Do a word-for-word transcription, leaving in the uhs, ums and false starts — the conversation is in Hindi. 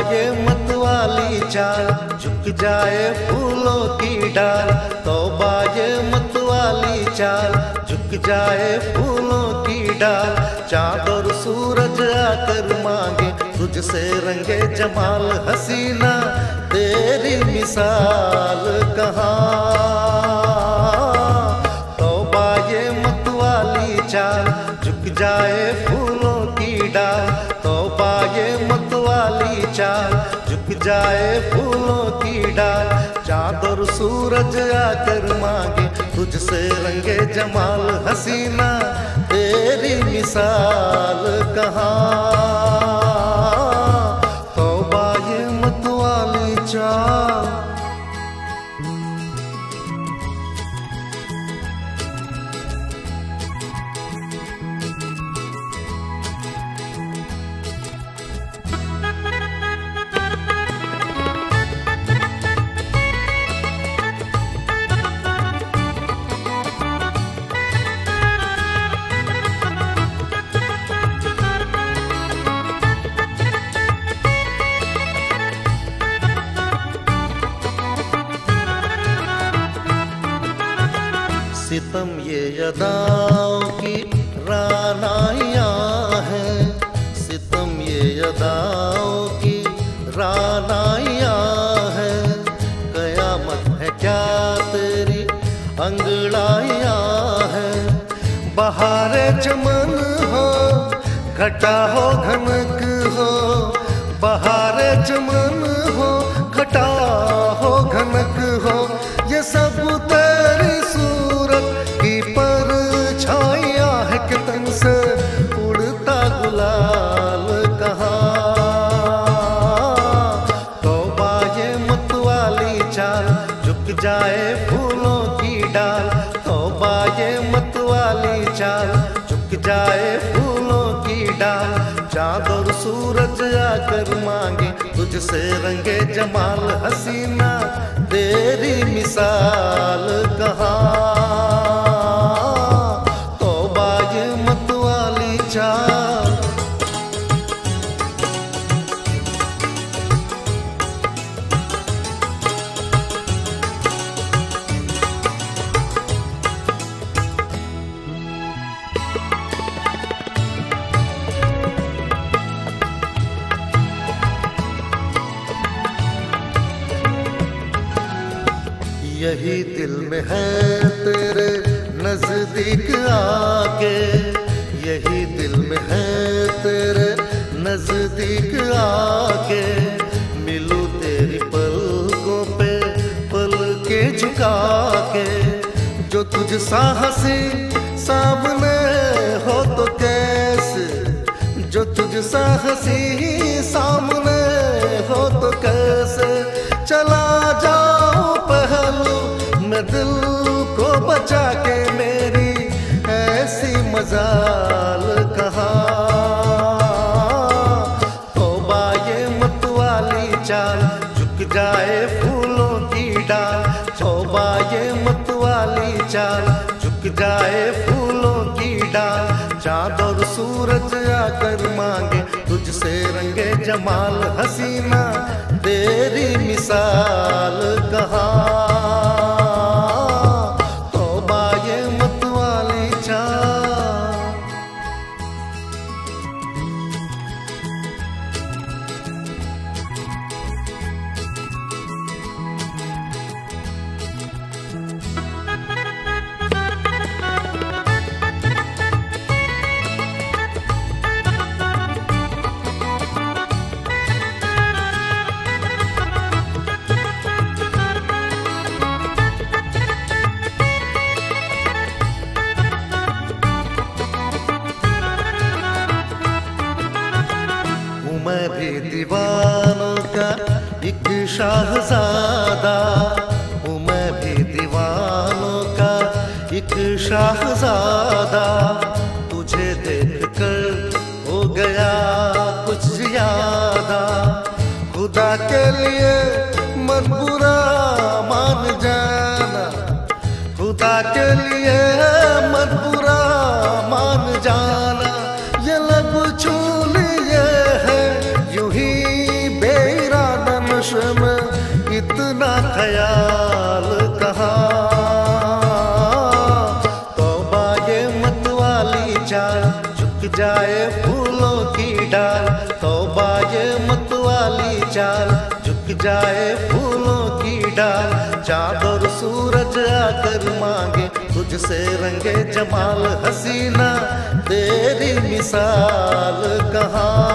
ये मतवाली चाल, झुक जाए फूलों की डाल। तौबा ये मतवाली चाल, झुक जाए फूलों की डाल। चाँद और सूरज आकर मांगे तुझसे रंगे जमाल हसीना, तेरी मिसाल कहाँ। तौबा ये मतवाली चाल, झुक जाए फूलों की डाल। तौबा ये मतवाली चाल, झुक जाए फूलों की डाल। चाँद और सूरज आकर मांगे तुझसे रंगे जमाल हसीना, तेरी मिसाल कहाँ। तौबा ये मतवाली चाल। सितम ये अदाओं की रानाइयाँ हैं, सितम ये अदाओं की रानाइयाँ हैं। कयामत है क्या तेरी अंगड़ाइयाँ हैं। बहारे चमन हो, घटा हो घनक हो। बहारे चमन हो, घटा हो घनक हो। ये सब तेरी सूरत की परछाइयाँ है कि तन से उड़ता गुलाल कहाँ। तौबा ये मतवाली चाल, झुक जाए फूलों की डाल। तौबा ये मतवाली चाल, झुक जाए फूलों की डाल। चाँद और सूरज आकर मांगे तुझसे रंगे जमाल हसीना, तेरी मिसाल कहाँ। तौबा ये मतवाली चाल। यही दिल में है तेरे नजदीक आके, यही दिल में है तेरे नजदीक आके। मिलूं तेरी पलकों पे पल के झुका के। जो तुझ सा हंसी सामने हो तो कैसे, जो तुझ सा हंसी सामने हो तो कैसे। चला जाऊं पहलू मैं दिल को बचा के, मेरी ऐसी मजाल कहाँ। तौबा ये मतवाली चाल, झुक जाए फूलों की डाल। तौबा ये मतवाली चाल, झुक जाए फूलों की डाल। चाँद और सूरज आकर मांगे तुझसे रंगे जमाल हसीना, तेरी मिसाल कहाँ। तौबा ये मतवाली चाल। मैं भी दीवानों का एक शाहजादा हूँ, मैं भी दीवानों का एक शाहजादा। तुझे देख कर हो गया कुछ ज्यादा, खुदा के लिए मन बुरा मान जाना, खुदा के लिए मन बुरा मान जाना। ये लब छू लिए है यूं ही बे झुक जाए फूलों की डाल, तौबा ये मतवाली चाल, झुक जाए फूलों की डाल। चाँद और सूरज आकर मांगे तुझसे रंगे जमाल, हसीना तेरी मिसाल कहाँ